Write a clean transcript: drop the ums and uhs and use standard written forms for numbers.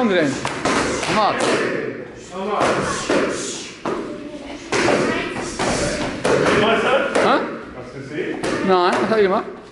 umdrehen. Nochmal. Nochmal. Hä? Hast du gesehen? Nein, was habe ich gemacht?